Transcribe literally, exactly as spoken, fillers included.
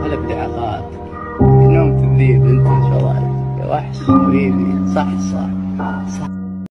ولا بدعاقات. نوم الذيب انت ان شاء الله يا وحش حبيبي. صح صح صح.